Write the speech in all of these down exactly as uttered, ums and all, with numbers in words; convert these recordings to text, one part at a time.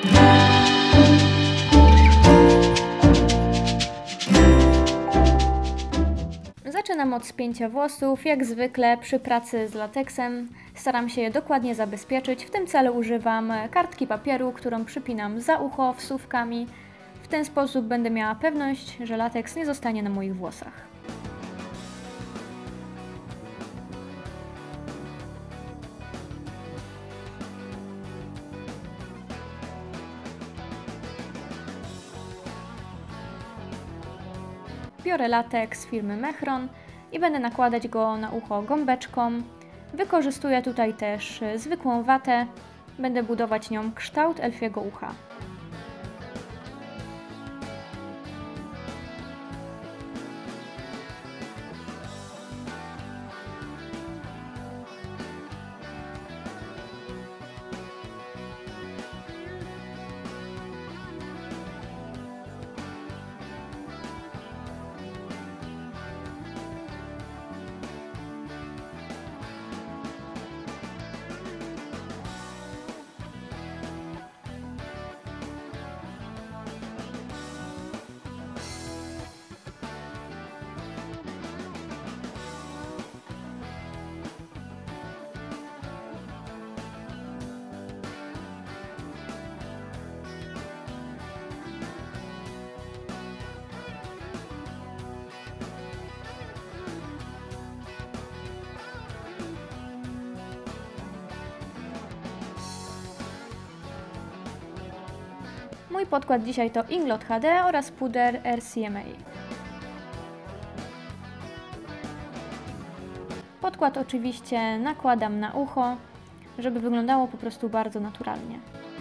Zaczynam od spięcia włosów. Jak zwykle przy pracy z lateksem staram się je dokładnie zabezpieczyć. W tym celu używam kartki papieru, którą przypinam za ucho wsówkami. W ten sposób będę miała pewność, że lateks nie zostanie na moich włosach. Biorę lateks firmy Mehron i będę nakładać go na ucho gąbeczką. Wykorzystuję tutaj też zwykłą watę. Będę budować nią kształt elfiego ucha. Mój podkład dzisiaj to Inglot H D oraz puder R C M A. Podkład oczywiście nakładam na ucho, żeby wyglądało po prostu bardzo naturalnie.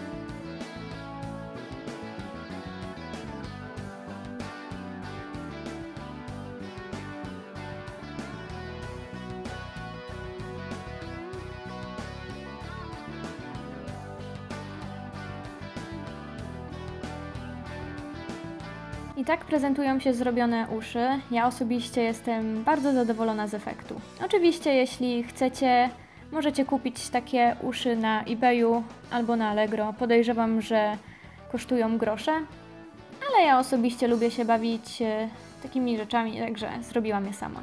I tak prezentują się zrobione uszy. Ja osobiście jestem bardzo zadowolona z efektu. Oczywiście jeśli chcecie, możecie kupić takie uszy na eBayu albo na Allegro. Podejrzewam, że kosztują grosze, ale ja osobiście lubię się bawić takimi rzeczami, także zrobiłam je sama.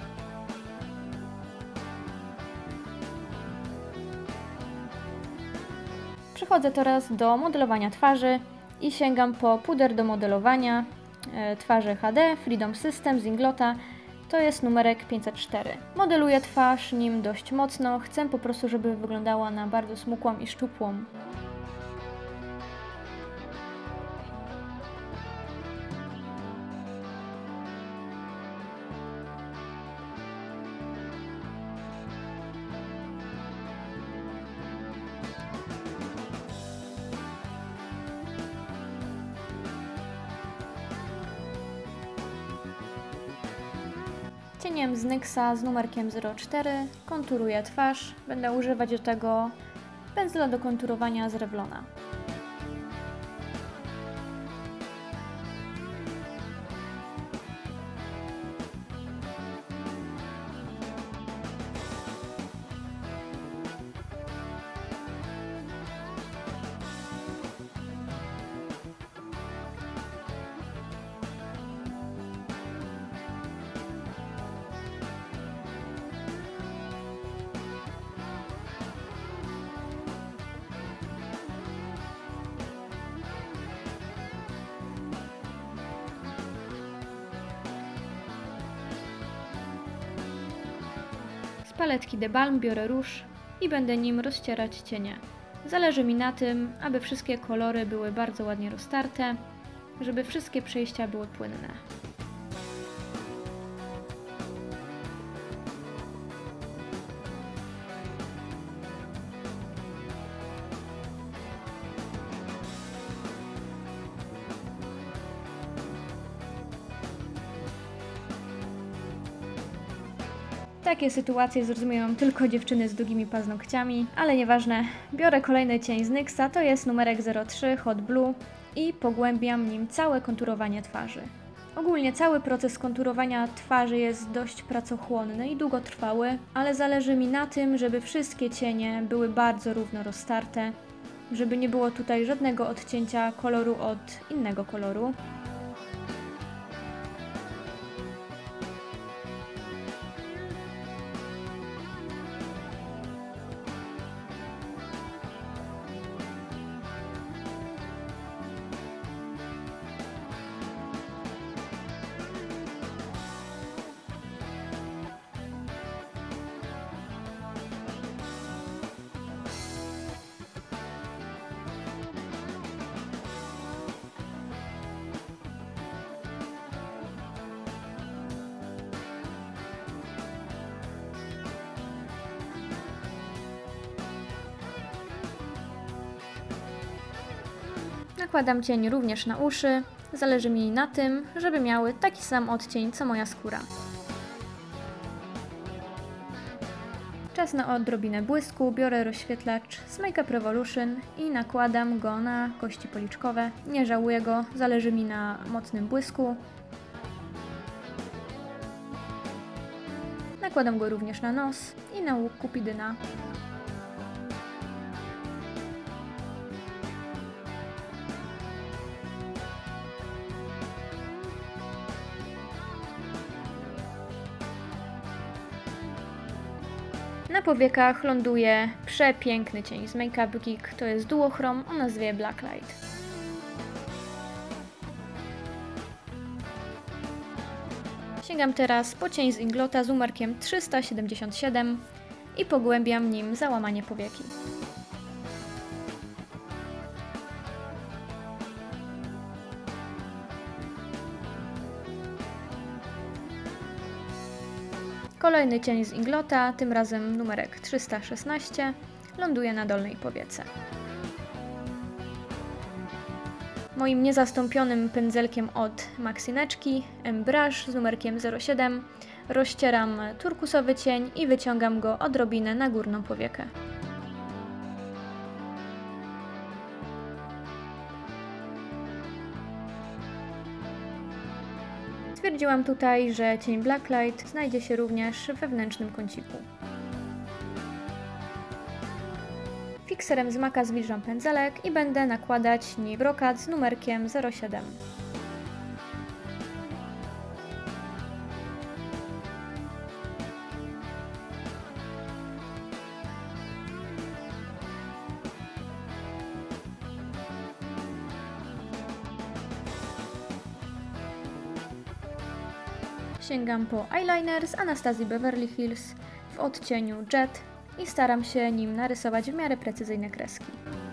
Przechodzę teraz do modelowania twarzy i sięgam po puder do modelowania twarzy H D Freedom System z Inglota. To jest numerek pięćset cztery. Modeluję twarz nim dość mocno. Chcę po prostu, żeby wyglądała na bardzo smukłą i szczupłą. Cieniem z Nyxa z numerkiem zero cztery konturuję twarz. Będę używać do tego pędzla do konturowania z Revlona. Z paletki The Balm biorę róż i będę nim rozcierać cienie. Zależy mi na tym, aby wszystkie kolory były bardzo ładnie roztarte, żeby wszystkie przejścia były płynne. Takie sytuacje zrozumieją tylko dziewczyny z długimi paznokciami, ale nieważne. Biorę kolejny cień z Nyxa, to jest numerek zero trzy Hot Blue i pogłębiam nim całe konturowanie twarzy. Ogólnie cały proces konturowania twarzy jest dość pracochłonny i długotrwały, ale zależy mi na tym, żeby wszystkie cienie były bardzo równo roztarte, żeby nie było tutaj żadnego odcięcia koloru od innego koloru. Nakładam cień również na uszy. Zależy mi na tym, żeby miały taki sam odcień co moja skóra. Czas na odrobinę błysku. Biorę rozświetlacz z Make Up Revolution i nakładam go na kości policzkowe. Nie żałuję go, zależy mi na mocnym błysku. Nakładam go również na nos i na łuk kupidyna. Na powiekach ląduje przepiękny cień z Make Up Geek, to jest Duochrom o nazwie Blacklight. Sięgam teraz po cień z Inglota z numerkiem trzysta siedemdziesiąt siedem i pogłębiam nim załamanie powieki. Kolejny cień z Inglota, tym razem numerek trzysta szesnaście, ląduje na dolnej powiece. Moim niezastąpionym pędzelkiem od Maxineczki M-Brush z numerkiem zero siedem rozcieram turkusowy cień i wyciągam go odrobinę na górną powiekę. Stwierdziłam tutaj, że cień Blacklight znajdzie się również w wewnętrznym kąciku. Fikserem z Maka zwilżam pędzelek i będę nakładać nim brokat z numerkiem zero siedem. Sięgam po eyeliner z Anastazji Beverly Hills w odcieniu Jet i staram się nim narysować w miarę precyzyjne kreski.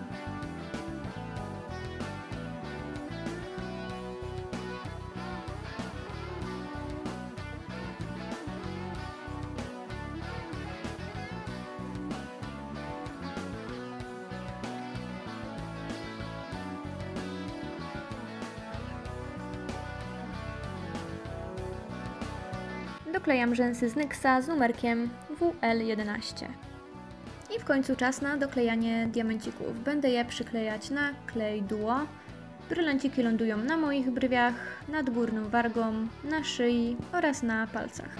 Doklejam rzęsy z Nyxa z numerkiem W L jedenaście. I w końcu czas na doklejanie diamencików. Będę je przyklejać na klej Duo. Brylanciki lądują na moich brwiach, nad górną wargą, na szyi oraz na palcach.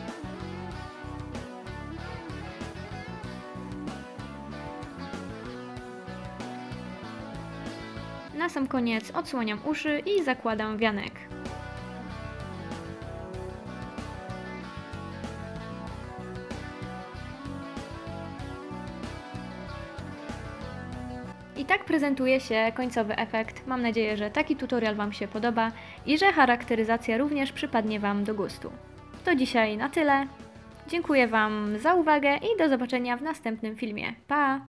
Na sam koniec odsłaniam uszy i zakładam wianek. I tak prezentuje się końcowy efekt. Mam nadzieję, że taki tutorial Wam się podoba i że charakteryzacja również przypadnie Wam do gustu. To dzisiaj na tyle. Dziękuję Wam za uwagę i do zobaczenia w następnym filmie. Pa!